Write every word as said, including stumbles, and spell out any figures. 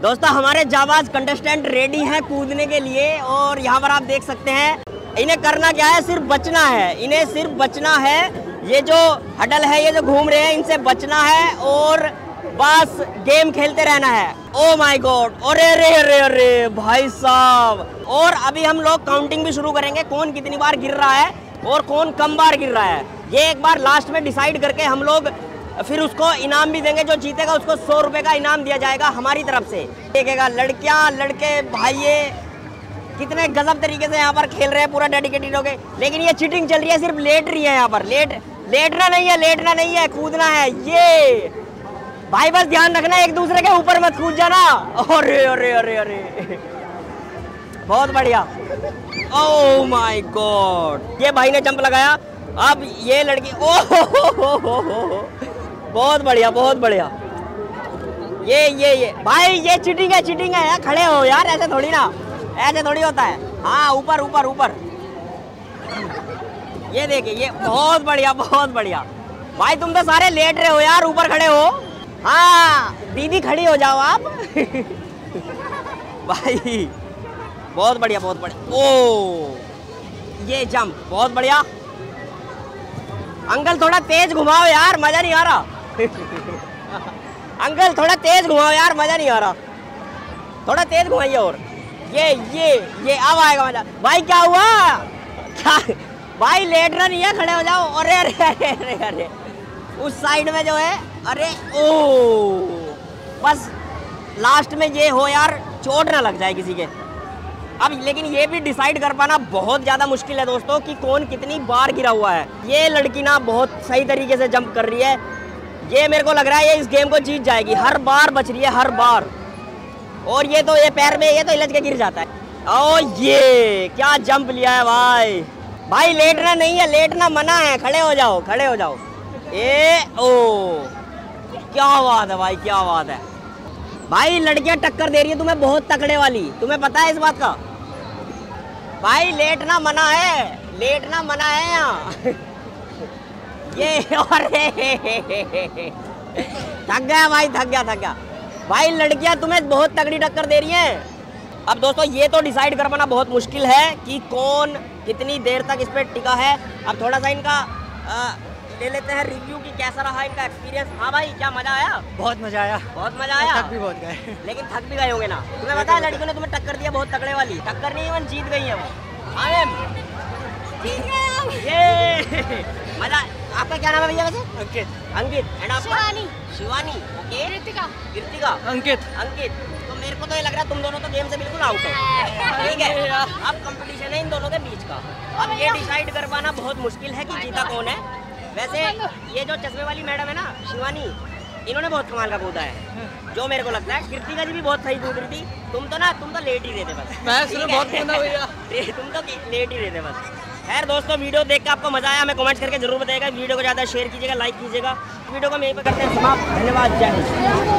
दोस्तों हमारे जाबाज contestant ready हैं कूदने के लिए और यहाँ पर आप देख सकते हैं इन्हें करना क्या है, सिर्फ बचना है। इन्हें सिर्फ बचना है, ये जो हडल है, ये जो घूम रहे हैं, इनसे बचना है और बस गेम खेलते रहना है। ओ माय गॉड, अरे अरे अरे अरे भाई साहब। और अभी हम लोग काउंटिंग भी शुरू करेंगे, कौन कितनी बार गिर रहा है और कौन कम बार गिर रहा है, ये एक बार लास्ट में डिसाइड करके हम लोग फिर उसको इनाम भी देंगे। जो जीतेगा उसको सौ रुपए का इनाम दिया जाएगा हमारी तरफ से। देखेगा लड़कियां लड़के भाइये कितने गजब तरीके से यहाँ पर खेल रहे हैं, पूरा डेडिकेटेड हो गए। लेकिन ये चीटिंग चल रही है, सिर्फ लेट रही है यहाँ पर। लेट लेटना नहीं है, लेटना नहीं है, कूदना है। ये भाई बस ध्यान रखना, एक दूसरे के ऊपर मत कूद जाना। अरे अरे अरे अरे बहुत बढ़िया। ओह माय गॉड, ये भाई ने जंप लगाया। अब ये लड़की, ओह हो हो हो हो, बहुत बढ़िया बहुत बढ़िया। ये ये ये भाई ये चीटिंग है, चीटिंग है यार। खड़े हो यार, ऐसे थोड़ी ना, ऐसे थोड़ी होता है। हाँ ऊपर ऊपर ऊपर, ये देखिए, ये बहुत बढ़िया बहुत बढ़िया। भाई तुम तो सारे लेट रहे हो यार, ऊपर खड़े हो। हाँ दीदी खड़ी हो जाओ आप। भाई बहुत बढ़िया बहुत बढ़िया। ओ ये जंप बहुत बढ़िया। अंकल थोड़ा तेज घुमाओ यार, मजा नहीं आ रहा। अंकल थोड़ा तेज घुमाओ यार, मजा नहीं आ रहा। थोड़ा तेज घुमाइए और। ये ये ये अब आएगा मजा। भाई क्या हुआ, क्या भाई लेटना नहीं है, खड़े हो जाओ। अरे अरे अरे अरे अरे उस साइड में जो है, अरे ओ बस लास्ट में ये हो यार, चोट ना लग जाए किसी के। अब लेकिन ये भी डिसाइड कर पाना बहुत ज़्यादा मुश्किल है दोस्तों कि कौन कितनी बार गिरा हुआ है। ये लड़की ना बहुत सही तरीके से जंप कर रही है। ये मेरे को लग रहा है ये इस गेम को जीत जाएगी, हर बार बच रही है हर बार। और ये तो ये पैर में ये तो इलझ के गिर जाता है। ओ ये क्या जंप लिया है भाई। भाई लेटना नहीं है, लेटना मना है, खड़े हो जाओ खड़े हो जाओ। ए ओ क्या बात है भाई, क्या बात है भाई। लड़कियां टक्कर दे रही है तुम्हें बहुत तकड़े वाली, तुम्हें पता है इस बात का। भाई लेटना मना है, लेटना मना है यहाँ। ये अरे थक गया भाई, थक गया थक गया भाई। लड़कियां तुम्हें बहुत तगड़ी टक्कर दे रही हैं। अब दोस्तों ये तो डिसाइड कर पाना बहुत मुश्किल है कि कौन कितनी देर तक इस पे टिका है। अब थोड़ा सा इनका आ, ले लेते हैं रिव्यू कि कैसा रहा इनका एक्सपीरियंस। हाँ भाई क्या मजा आया? बहुत मजा आया, बहुत मजा आया। थक भी बहुत गए। लेकिन थक भी गए होंगे ना। तुम्हें पता है लड़कियों ने तुम्हें टक्कर दिया बहुत तगड़े वाली। टक्कर नहीं, वो जीत गई है वो। हाँ मैम ये मजा। आपका क्या नाम है भैया वैसे? अंकित। अंकित। एंड आपका? शिवानी। शिवानी ओके। कृतिका। कृतिका। अंकित। अंकित। तो मेरे को तो ये लग रहा है तुम दोनों तो गेम से बिल्कुल आउट हो। ठीक है, अब कंपटीशन है इन दोनों के बीच का। अब ये डिसाइड कर पाना बहुत मुश्किल है कि जीता कौन है। वैसे ये जो चश्मे वाली मैडम है ना शिवानी, इन्होंने बहुत कमाल का कूदा है जो मेरे को लगता है। कृतिका जी भी बहुत सही कूद रही थी। तुम तो ना तुम तो लेट ही रहे थे बस। मैं सिर्फ बहुत कूदा भैया। तुम तो लेट ही रहे थे बस। खैर दोस्तों वीडियो देख के आपको मजा आया, हमें कमेंट्स करके जरूर बताइएगा। वीडियो को ज़्यादा शेयर कीजिएगा, लाइक कीजिएगा। वीडियो को हम यहीं पर करते हैं समाप्त। धन्यवाद, जय हिंद।